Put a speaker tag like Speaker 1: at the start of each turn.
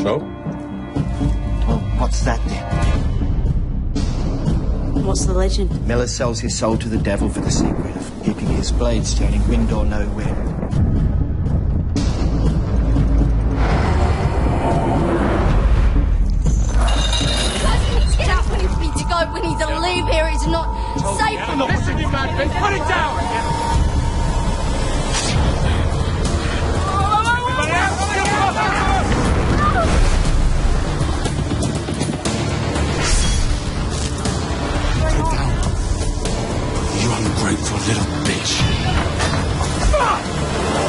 Speaker 1: So?
Speaker 2: Well, what's that then?
Speaker 3: What's the legend?
Speaker 2: Miller sells his soul to the devil for the secret of keeping his blades turning wind or no wind.
Speaker 4: Get out when he's free to go. We need to leave here. It's not safe.
Speaker 1: I'm not listening, you mad bitch. Put it down!
Speaker 5: Get down. You ungrateful little bitch.